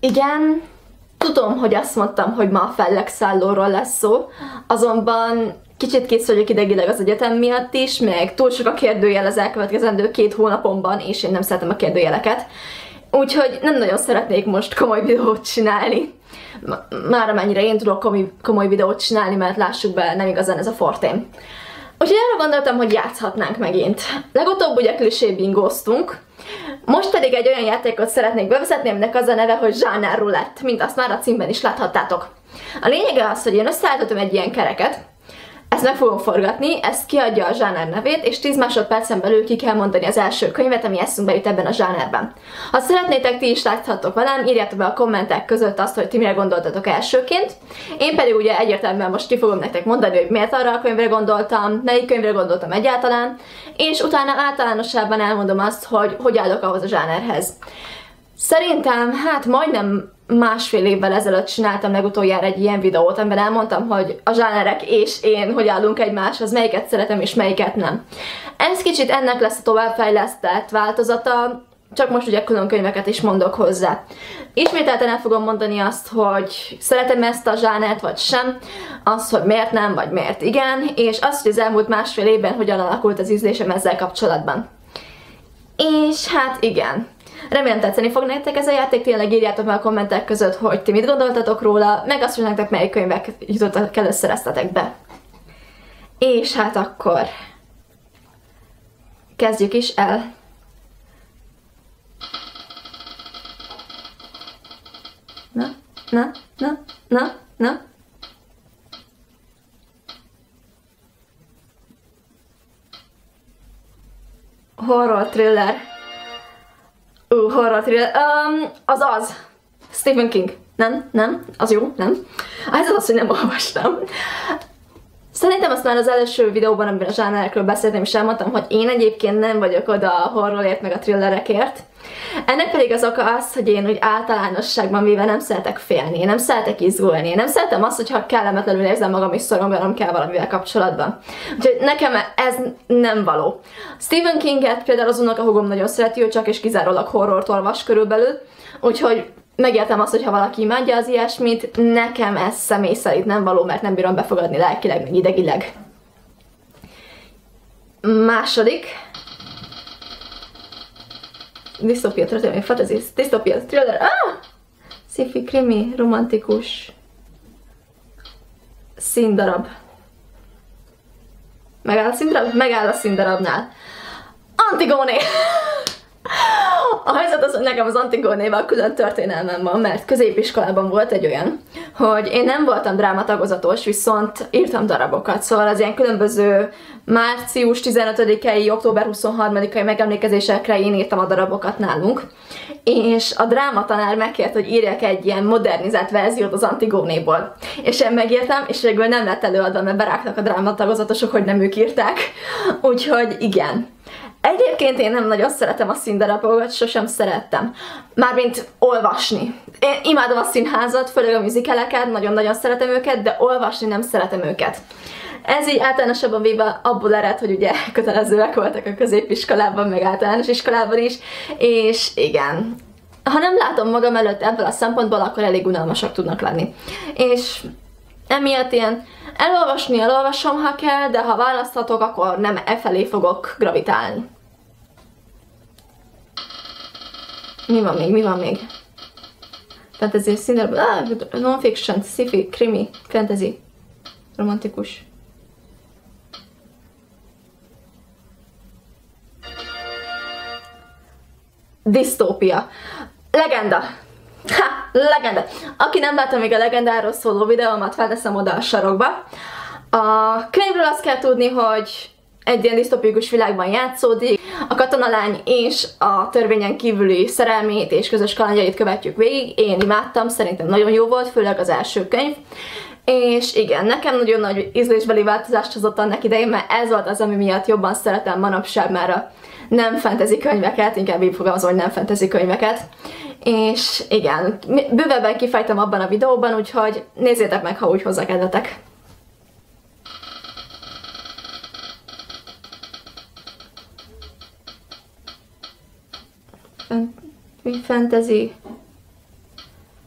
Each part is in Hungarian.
Igen, tudom, hogy azt mondtam, hogy ma a fellegszállóról lesz szó, azonban kicsit kész vagyok idegileg az egyetem miatt is, meg túl sok a kérdőjel az elkövetkezendő 2 hónapomban, és én nem szeretem a kérdőjeleket. Úgyhogy nem nagyon szeretnék most komoly videót csinálni. Már amennyire én tudok komoly videót csinálni, mert lássuk be, nem igazán ez a fortém. Úgyhogy arra gondoltam, hogy játszhatnánk megint. Legutóbb ugye klisé bingóztunk, most pedig egy olyan játékot szeretnék bevezetni, aminek az a neve, hogy Zsáner Roulette, mint azt már a címben is láthattátok. A lényege az, hogy én összeállítottam egy ilyen kereket, ezt meg fogom forgatni, ezt kiadja a zsáner nevét, és 10 másodpercen belül ki kell mondani az első könyvet, ami eszünkbe jut ebben a zsánerben. Ha szeretnétek, ti is láthattok velem, írjátok be a kommentek között azt, hogy ti mire gondoltatok elsőként. Én pedig ugye egyértelműen most ki fogom nektek mondani, hogy miért arra a könyvre gondoltam, melyik könyvre gondoltam egyáltalán, és utána általánosságban elmondom azt, hogy hogy állok ahhoz a zsánerhez. Szerintem, hát majdnem másfél évvel ezelőtt csináltam legutoljára egy ilyen videót, amiben elmondtam, hogy a zsánerek és én hogy állunk egymáshoz, melyiket szeretem és melyiket nem. Ez kicsit ennek lesz a továbbfejlesztett változata, csak most ugye külön könyveket is mondok hozzá. Ismételten el fogom mondani azt, hogy szeretem ezt a zsánert vagy sem, azt, hogy miért nem, vagy miért igen, és azt, hogy az elmúlt másfél évben hogyan alakult az ízlésem ezzel kapcsolatban. És hát igen. Remélem tetszeni fog nektek ez a játék, tényleg írjátok meg a kommentek között, hogy ti mit gondoltatok róla, meg azt, hogy nektek melyik könyvek jutottak először eztetek be. És hát akkor kezdjük is el. Na. Horror thriller. Horror thriller. Az. Stephen King. Nem. Az jó, nem. Ez az, hogy nem olvastam. Szerintem azt már az első videóban, amiben a zsánerekről beszéltem, és elmondtam, hogy én egyébként nem vagyok oda a horrorért, meg a thrillerekért. Ennek pedig az oka az, hogy én úgy általánosságban véve nem szeretek félni, én nem szeretek izgulni, én nem szeretem azt, hogyha kellemetlenül érzem magam és szoronganom kell valamivel kapcsolatban. Úgyhogy nekem ez nem való. Stephen Kinget például az unokahúgom nagyon szereti, ő csak és kizárólag horrort olvas körülbelül, úgyhogy megértem azt, hogy ha valaki imádja az ilyesmit, nekem ez személy szerint nem való, mert nem bírom befogadni lelkileg, meg idegileg. Második. Disztópia történelmi fantasy, disztópia thriller, sci-fi, krimi, romantikus színdarab. Megáll a színdarab? Megáll a színdarabnál. Antigóné! A helyzet az, hogy nekem az Antigónéval külön történelmem van, mert középiskolában volt egy olyan, hogy én nem voltam drámatagozatos, viszont írtam darabokat, szóval az ilyen különböző március 15-i, október 23-ai megemlékezésekre én írtam a darabokat nálunk, és a drámatanár megkért, hogy írjak egy ilyen modernizált verziót az Antigónéból. És én megírtam, és végül nem lett előadva, mert berágtak a drámatagozatosok, hogy nem ők írták. Úgyhogy igen. Egyébként én nem nagyon szeretem a színdarabokat, sosem szerettem. Mármint olvasni. Én imádom a színházat, főleg a musicaleket, nagyon-nagyon szeretem őket, de olvasni nem szeretem őket. Ez így általánosabban véve abból ered, hogy ugye kötelezőek voltak a középiskolában, meg általános iskolában is, és igen. Ha nem látom magam előtt ebből a szempontból, akkor elég unalmasak tudnak lenni. És emiatt ilyen elolvasom, ha kell, de ha választhatok, akkor nem e felé fogok gravitálni. Mi van még? Fantasy, színdarab, non-fiction, sci-fi, krimi, fantasy, romantikus. Disztópia. Legenda. Legenda. Aki nem látta még a legendáról szóló videómat, felteszem oda a sarokba. A könyvről azt kell tudni, hogy egy ilyen disztopikus világban játszódik. A katonalány és a törvényen kívüli szerelmét és közös kalandjait követjük végig. Én imádtam, szerintem nagyon jó volt, főleg az első könyv. És igen, nekem nagyon nagy ízlésbeli változást hozott annak idején, mert ez volt az, ami miatt jobban szeretem manapság már a nem fantasy könyveket, inkább így fogalmazom, hogy nem fantasy könyveket. És igen, bővebben kifejtem abban a videóban, úgyhogy nézzétek meg, ha úgy hozzá kedvetek. Fantasy.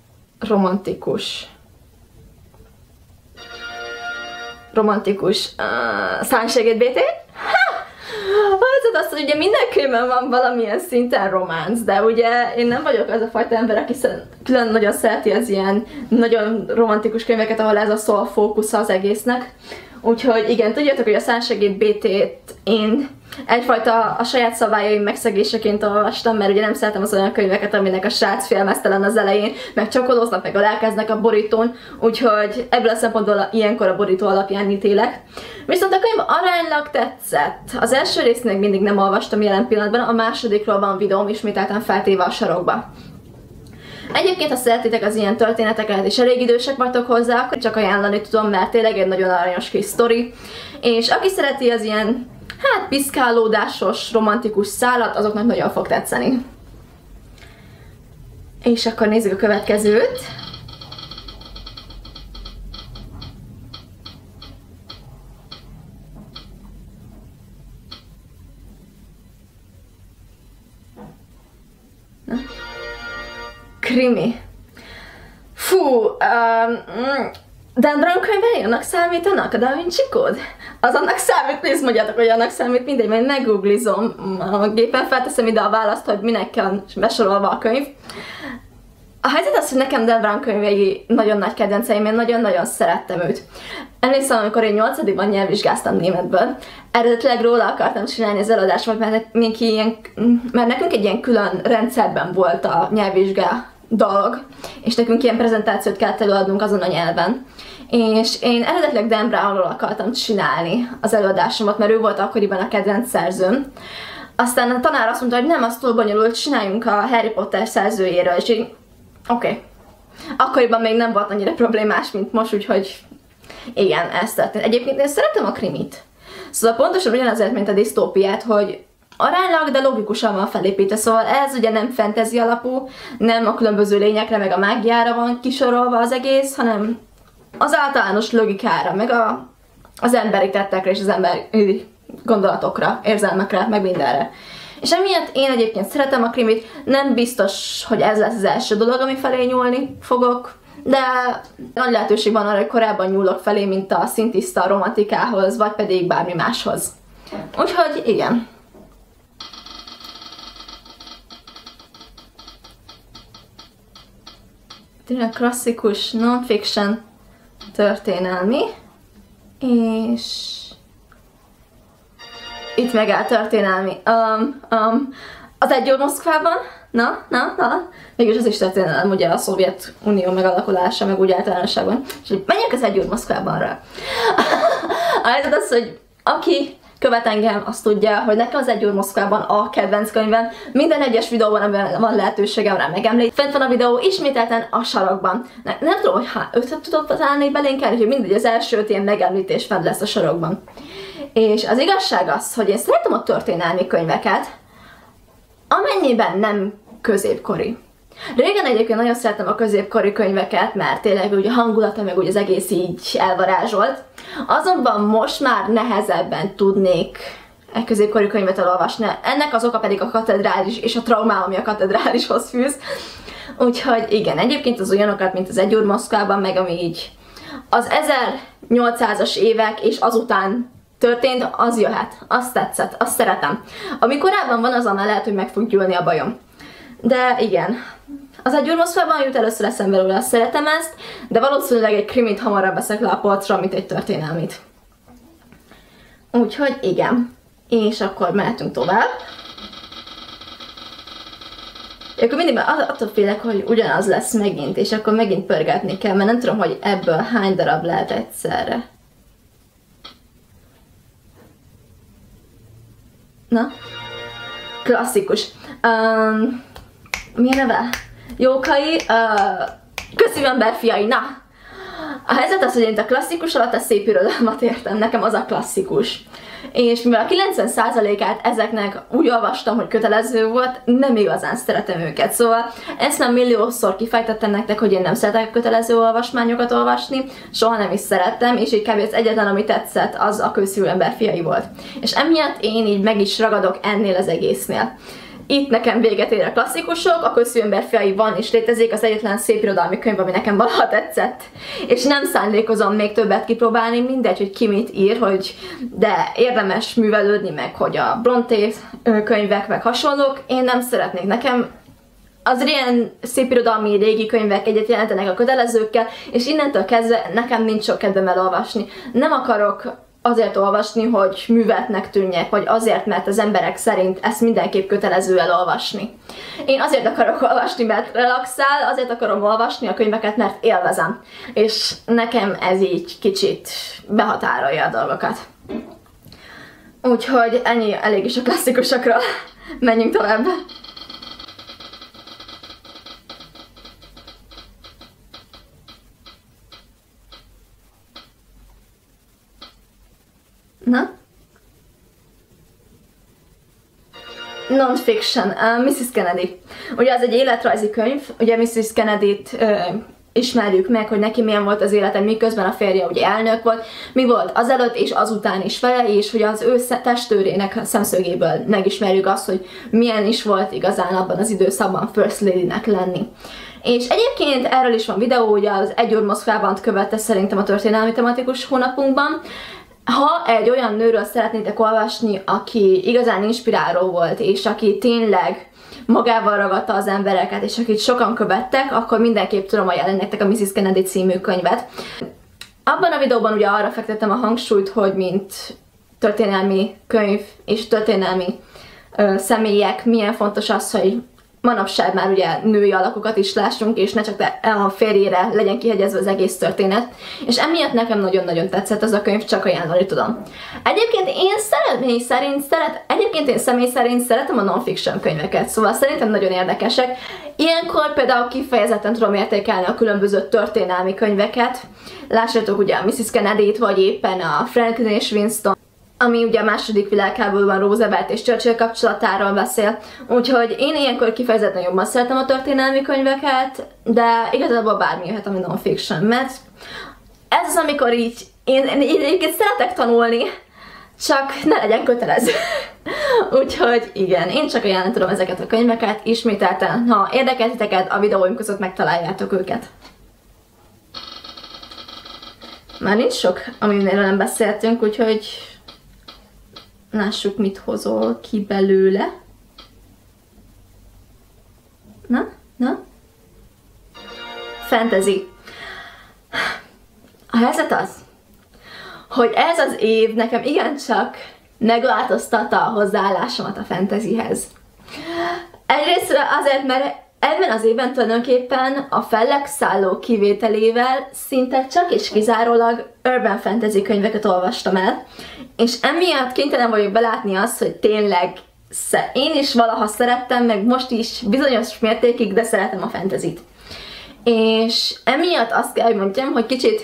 romantikus Sunshine BT. Az, hogy ugye minden könyvben van valamilyen szinten románc, de ugye én nem vagyok az a fajta ember, aki külön nagyon szereti az ilyen nagyon romantikus könyveket, ahol ez a szó fókusza az egésznek. Úgyhogy igen, tudjátok, hogy a Sunshine BT-t én egyfajta a saját szabályaim megszegéseként olvastam, mert ugye nem szeretem az olyan könyveket, aminek a srác félmeztelen az elején, meg csakolóznak, meg alelkeznek a borítón, úgyhogy ebből a szempontból ilyenkor a borító alapján ítélek. Viszont a könyv aránylag tetszett. Az első részt még mindig nem olvastam jelen pillanatban, a másodikról van videóm ismételten feltéve a sarokba. Egyébként, ha szeretitek az ilyen történeteket, és elég idősek vagytok hozzá, akkor csak ajánlani tudom, mert tényleg egy nagyon aranyos kis sztori. És aki szereti az ilyen, hát piszkálódásos, romantikus szálat, azoknak nagyon fog tetszeni. És akkor nézzük a következőt. Krimi. Fú, Dan Brown könyvei annak számítanak? A Da Vinci Code? Az annak számít? Nézd, mondjátok, hogy annak számít, mindegy, majd meggooglizom. A gépen felteszem ide a választ, hogy minek kell besorolva a könyv. A helyzet az, hogy nekem Dan Brown könyvei nagyon nagy kedvenceim, én nagyon-nagyon szerettem őt. Emlékszem, amikor én 8-ban nyelvvizsgáztam németből, eredetileg róla akartam csinálni az előadásomat, mert nekünk egy ilyen külön rendszerben volt a nyelvvizsga dolog, és nekünk ilyen prezentációt kellett előadnunk azon a nyelven. És én eredetileg Dan Brownról akartam csinálni az előadásomat, mert ő volt akkoriban a kedvenc szerzőm. Aztán a tanár azt mondta, hogy nem, az túl bonyolult, csináljunk a Harry Potter szerzőjéről, és így oké. Akkoriban még nem volt annyira problémás, mint most, úgyhogy igen, ez történt. Egyébként én szeretem a krimit. Szóval pontosan ugyanazért, mint a disztópiát, hogy aránylag, de logikusan van felépítve. Szóval ez ugye nem fantasy alapú, nem a különböző lényekre, meg a mágiára van kisorolva az egész, hanem az általános logikára, meg az emberi tettekre és az emberi gondolatokra, érzelmekre, meg mindenre. És emiatt én egyébként szeretem a krimit, nem biztos, hogy ez lesz az első dolog, ami felé nyúlni fogok, de nagy lehetőség van arra, hogy korábban nyúlok felé, mint a szintiszta romantikához, vagy pedig bármi máshoz. Úgyhogy igen. Tényleg klasszikus non-fiction történelmi, és itt megáll történelmi. Az Egy óra Moszkvában, na, mégis az is történelem, ugye a Szovjetunió megalakulása, meg úgy általánosságban. És hogy menjünk az Egy óra Moszkvában-ra. A helyzet az, hogy aki követ engem, azt tudja, hogy nekem az Egy óra Moszkvában a kedvenc könyvem. Minden egyes videóban, amiben van lehetőségem rá megemlít. Fent van a videó ismételten a sarokban. Nem tudom, hogy ötöt tudok találni belénkelni, hogy mindegy, az első 5 ilyen megemlítés fent lesz a sarokban. És az igazság az, hogy én szeretem a történelmi könyveket, amennyiben nem középkori. Régen egyébként nagyon szeretem a középkori könyveket, mert tényleg úgy a hangulata, meg úgy az egész így elvarázsolt. Azonban most már nehezebben tudnék egy középkori könyvet elolvasni. Ennek az oka pedig a katedrális és a traumám, ami a katedrálishoz fűz. Úgyhogy igen, egyébként az olyanokat, mint az Egy óra Moszkvában, meg ami így az 1800-as évek és azután történt, az jöhet. Azt tetszett, azt szeretem. Ami korábban van, az már lehet, hogy meg fog gyűlni a bajom. De igen. Az Egy óra Moszkvában jut először eszembe róla, azt szeretem ezt, de valószínűleg egy krimit hamarabb veszek le a polcra, mint egy történelmit. Úgyhogy igen. És akkor mehetünk tovább. Akkor mindig attól félek, hogy ugyanaz lesz megint, és akkor megint pörgetni kell, mert nem tudom, hogy ebből hány darab lehet egyszerre. Na? Klasszikus. Mi a neve? Jókai, közszívember fiai, na! A helyzet az, hogy én a klasszikus alatt a szép irodalmat értem, nekem az a klasszikus. És mivel a 90%-át ezeknek úgy olvastam, hogy kötelező volt, nem igazán szeretem őket. Szóval ezt már milliószor kifejtettem nektek, hogy én nem szeretek kötelező olvasmányokat olvasni, soha nem is szerettem, és így kb. Az egyetlen, ami tetszett, az a közszívember fiai volt. És emiatt én így meg is ragadok ennél az egésznél. itt nekem véget ér a klasszikusok, a Közszűember fiai van és létezik, az egyetlen szépirodalmi könyv, ami nekem valaha tetszett. És nem szándékozom még többet kipróbálni, mindegy, hogy ki mit ír, de érdemes művelődni meg, hogy a Brontë könyvek, meg hasonlók, én nem szeretnék. Nekem az ilyen szépirodalmi régi könyvek egyet jelentenek a kötelezőkkel, és innentől kezdve nekem nincs sok kedvem elolvasni. Nem akarok azért olvasni, hogy műveltnek tűnjek, vagy azért, mert az emberek szerint ezt mindenképp kötelező elolvasni. Én azért akarok olvasni, mert relaxál, azért akarom olvasni a könyveket, mert élvezem. És nekem ez így kicsit behatárolja a dolgokat. Úgyhogy ennyi elég is a klasszikusokról. Menjünk tovább. Na? Non-fiction, Mrs. Kennedy. Ugye ez egy életrajzi könyv, ugye Mrs. Kennedyt ismerjük meg, hogy neki milyen volt az élete, miközben a férje ugye elnök volt, mi volt azelőtt és azután is vele, és hogy az ő testőrének szemszögéből megismerjük azt, hogy milyen is volt igazán abban az időszakban First Lady-nek lenni. És egyébként erről is van videó, ugye az Egy úr Moszkvában követte szerintem a történelmi tematikus hónapunkban. Ha egy olyan nőről szeretnétek olvasni, aki igazán inspiráló volt, és aki tényleg magával ragadta az embereket, és akit sokan követtek, akkor mindenképp tudom ajánlani nektek a Mrs. Kennedy című könyvet. Abban a videóban ugye arra fektettem a hangsúlyt, hogy mint történelmi könyv és történelmi személyek, milyen fontos az, hogy manapság már ugye női alakokat is lássunk, és ne csak a férjére legyen kihegyezve az egész történet. És emiatt nekem nagyon-nagyon tetszett az a könyv, csak ajánlani tudom. Egyébként én személy szerint szeretem a non-fiction könyveket, szóval szerintem nagyon érdekesek. Ilyenkor például kifejezetten tudom értékelni a különböző történelmi könyveket. Lássátok ugye a Mrs. Kennedy-t, vagy éppen a Franklin és Winston, ami ugye a második világháborúban Roosevelt és Churchill kapcsolatáról beszél. Úgyhogy én ilyenkor kifejezetten jobban szeretem a történelmi könyveket, de igazából bármi jöhet, ami non-fiction, mert ez az, amikor így én egyébként szeretek tanulni, csak ne legyen kötelező. Úgyhogy igen, én csak ajánlani tudom ezeket a könyveket, ismételten, ha érdekel titeket, a videóim között megtaláljátok őket. Már nincs sok, amiről nem beszéltünk, úgyhogy lássuk, mit hozol ki belőle. Na? Fantasy. A helyzet az, hogy ez az év nekem igencsak megváltoztatta a hozzáállásomat a fantasyhez. Egyrészt azért, mert ebben az évben tulajdonképpen a fellegszálló kivételével szinte csak és kizárólag urban fantasy könyveket olvastam el, és emiatt kénytelen vagyok belátni azt, hogy tényleg én is valaha szerettem, meg most is bizonyos mértékig, de szeretem a fantasyt. És emiatt azt kell, hogy mondjam, hogy kicsit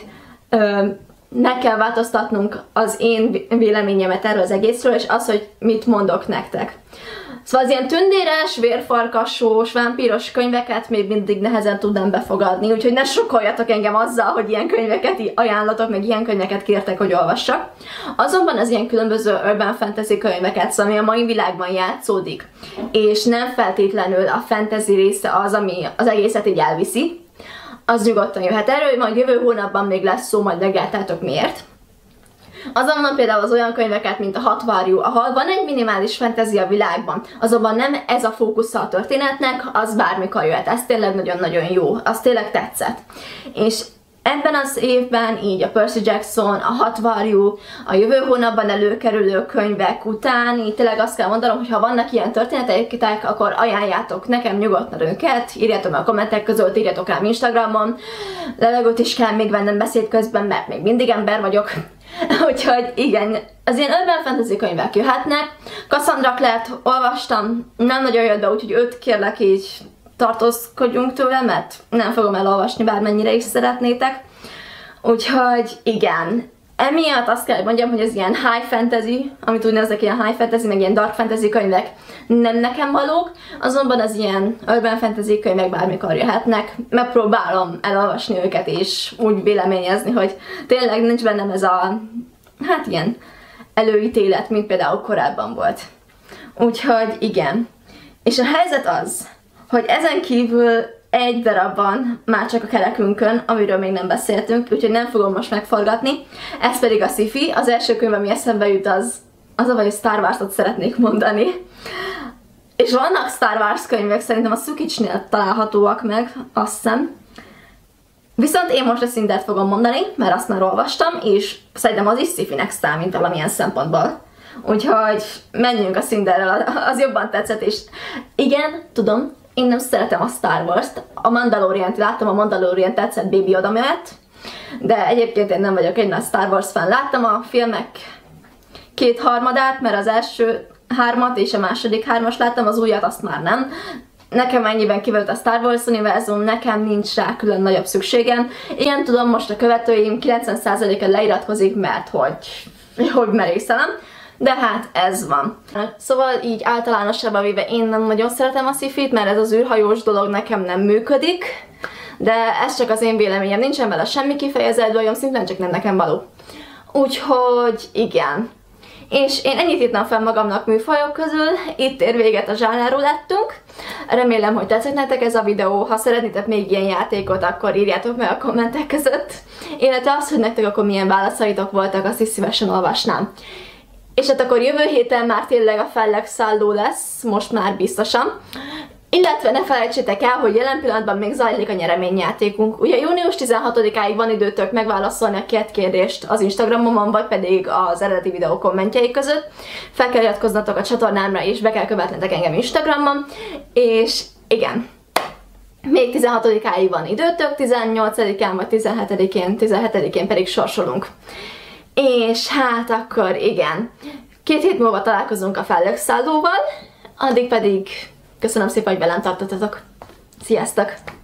meg kell változtatnunk az én véleményemet erről az egészről, és az, hogy mit mondok nektek. Szóval az ilyen tündéres, vérfarkasós, vámpíros könyveket még mindig nehezen tudnám befogadni, úgyhogy ne sokkoljatok engem azzal, hogy ilyen könyveket ajánlatok, meg ilyen könyveket kértek, hogy olvassak. Azonban az ilyen különböző urban fantasy könyveket, szóval ami a mai világban játszódik, és nem feltétlenül a fantasy része az, ami az egészet így elviszi, az nyugodtan jöhet. Erről majd jövő hónapban még lesz szó, majd meglátjátok miért. Azonban például az olyan könyveket, mint a Hat varjú, ahol van egy minimális fantasy a világban, azonban nem ez a fókusza a történetnek, az bármikor jöhet. Ez tényleg nagyon-nagyon jó, az tényleg tetszett. És ebben az évben így a Percy Jackson, a Hat varjú, a jövő hónapban előkerülő könyvek után, így tényleg azt kell mondanom, hogy ha vannak ilyen történeteitek, akkor ajánljátok nekem nyugodtan őket, írjátok meg a kommentek között, írjátok rám Instagramon, levegőt is kell még vennem beszéd közben, mert még mindig ember vagyok. Úgyhogy igen, az ilyen urban fantasy könyvek jöhetnek. Cassandra Clare-t olvastam, nem nagyon jött be, úgyhogy őt kérlek így tartózkodjunk tőle, mert nem fogom elolvasni, bármennyire is szeretnétek. Úgyhogy igen, emiatt azt kell, hogy mondjam, hogy az ilyen high fantasy, amit úgy nevezek ilyen high fantasy, meg ilyen dark fantasy könyvek nem nekem valók, azonban az ilyen urban fantasy könyvek bármikor jöhetnek. Megpróbálom elolvasni őket és úgy véleményezni, hogy tényleg nincs bennem ez a, hát ilyen előítélet, mint például korábban volt. Úgyhogy igen. És a helyzet az, hogy ezen kívül egy darab van már csak a kerekünkön, amiről még nem beszéltünk, úgyhogy nem fogom most megforgatni. Ez pedig a sci-fi. Az első könyv, ami eszembe jut, az a, hogy Star Wars-ot szeretnék mondani. És vannak Star Wars könyvek, szerintem a Szukicsnél találhatóak meg, azt hiszem. Viszont én most a Cindert fogom mondani, mert azt már olvastam, és szerintem az is sci-finek számít valamilyen szempontból. Úgyhogy menjünk a Cinderrel, az jobban tetszett, és igen, tudom, én nem szeretem a Star Wars-t. A Mandalorian-t láttam, a Mandalorian tetszett Baby Yoda mellett, de egyébként én nem vagyok egy nagy Star Wars fan. Láttam a filmek 2/3, mert az első 3-at és a második 3-as láttam, az újat azt már nem. Nekem ennyiben kivett a Star Wars univerzum, nekem nincs rá külön nagyobb szükségem. Igen, tudom, most a követőim 90%-a leiratkozik, mert hogy merészelem. De hát ez van. Szóval így általánosabban véve én nem nagyon szeretem a sci-fit, mert ez az űrhajós dolog nekem nem működik. De ez csak az én véleményem, nincsen vele semmi kifejezett bajom, szintén csak nem nekem való. Úgyhogy igen. És én ennyit írtam fel magamnak műfajok közül, itt ér véget a zsánáról lettünk. Remélem, hogy tetszett nektek ez a videó, ha szeretnétek még ilyen játékot, akkor írjátok meg a kommentek között. Illetve az, hogy nektek akkor milyen válaszaitok voltak, azt is szívesen olvasnám. És hát akkor jövő héten már tényleg a fellegszálló lesz, most már biztosan. Illetve ne felejtsétek el, hogy jelen pillanatban még zajlik a nyereményjátékunk. Ugye június 16-áig van időtök megválaszolni a 2 kérdést az Instagramomon, vagy pedig az eredeti videó kommentjei között. Fel kell iratkoznatok a csatornámra, és be kell követnetek engem Instagramon. És igen, még 16-áig van időtök, 18-án vagy 17-én pedig sorsolunk. És hát akkor igen, 2 hét múlva találkozunk a fellegszállóval, addig pedig köszönöm szépen, hogy velem tartottatok. Sziasztok!